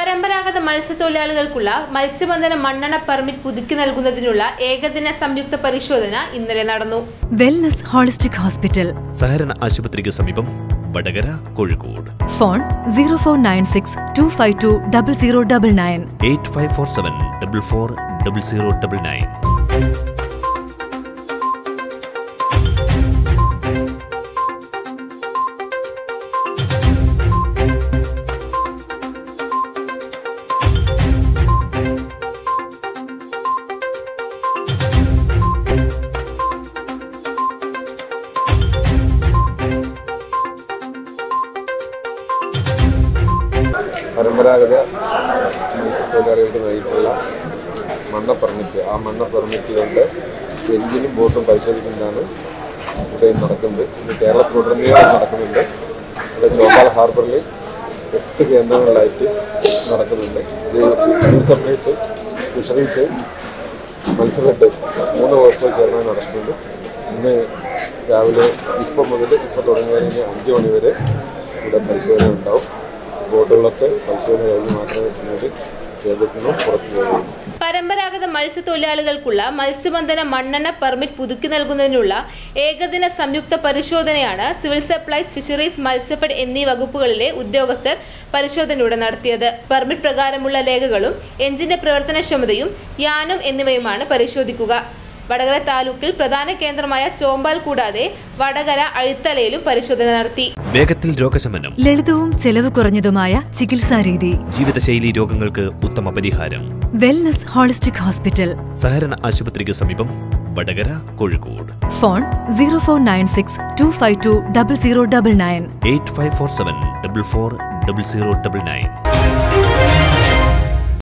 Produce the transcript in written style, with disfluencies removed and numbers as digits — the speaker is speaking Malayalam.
പരമ്പരാഗത മത്സ്യത്തൊഴിലാളികൾക്കുള്ള മത്സ്യബന്ധന മണ്ണെണ്ണ പെർമിറ്റ് പുതുക്കി നൽകുന്നതിനുള്ള ഏകദിന സംയുക്ത പരിശോധന ഇന്നലെ നടന്നു. വെൽനസ് ഹോളിസ്റ്റിക് ഹോസ്പിറ്റൽ, സഹകരണ ആശുപത്രിക്ക് സമീപം, വടകര, കോഴിക്കോട്. ഫോൺ 049625200099 8547440099. പരമ്പരാഗത മത്സ്യത്തൊഴിലാളികൾക്ക് നൽകിയിട്ടുള്ള മണ്ണ പെർമിറ്റ്, ആ മണ്ണ പെർമിറ്റുകളുടെ എഞ്ചിനും ബോട്ടും പരിശോധിക്കുന്നതാണ് ഇവിടെ നടക്കുന്നത്. ഇത് കേരളത്തിലുടനീളം നടക്കുന്നുണ്ട്. ഇവിടെ ചോപ്പാൽ ഹാർബറിൽ 8 കേന്ദ്രങ്ങളിലായിട്ട് നടക്കുന്നുണ്ട്. ഇത് സിവിൽ സപ്ലൈസ്, ഫിഷറീസ്, മത്സ്യഫെഡ് 3 വകുപ്പുകൾ ചേർന്നാണ് നടക്കുന്നത്. ഇന്ന് രാവിലെ ഇപ്പോൾ മുതൽ ഇപ്പോൾ തുടങ്ങിയതിന് 5 മണി വരെ ഇവിടെ പരിശോധന ഉണ്ടാവും. ബോട്ടുകളൊക്കെ പരിശോധന കഴിഞ്ഞ് മാത്രമേ പിന്നീട് കേന്ദ്രത്തിനും പുറത്തു പോകുള്ളൂ. പരമ്പരാഗത മത്സ്യത്തൊഴിലാളികൾക്കുള്ള മത്സ്യബന്ധന മണ്ണെണ്ണ പെർമിറ്റ് പുതുക്കി നൽകുന്നതിനുള്ള ഏകദിന സംയുക്ത പരിശോധനയാണ് സിവിൽ സപ്ലൈസ്, ഫിഷറീസ്, മത്സ്യഫെഡ് എന്നീ വകുപ്പുകളിലെ ഉദ്യോഗസ്ഥർ പരിശോധനയുടെ നടത്തിയത്. പെർമിറ്റ് പ്രകാരമുള്ള രേഖകളും എഞ്ചിന്റെ പ്രവർത്തനക്ഷമതയും യാനം എന്നിവയുമാണ് പരിശോധിക്കുക. വടകര താലൂക്കിൽ പ്രധാന കേന്ദ്രമായ ചോമ്പാൽ കൂടാതെ വടകര, അഴിത്തലയിലും പരിശോധന നടത്തി. വേഗത്തിൽ രോഗശമനം, ലളിതവും ചെലവ് കുറഞ്ഞതുമായ ചികിത്സാ രീതി, ജീവിതശൈലി രോഗങ്ങൾക്ക് ഉത്തമ പരിഹാരം. വെൽനസ് ഹോളിസ്റ്റിക് ഹോസ്പിറ്റൽ, സഹകരണ ആശുപത്രിക്ക് സമീപം, വടകര, കോഴിക്കോട്. ഫോൺ 049625200099 8547440099.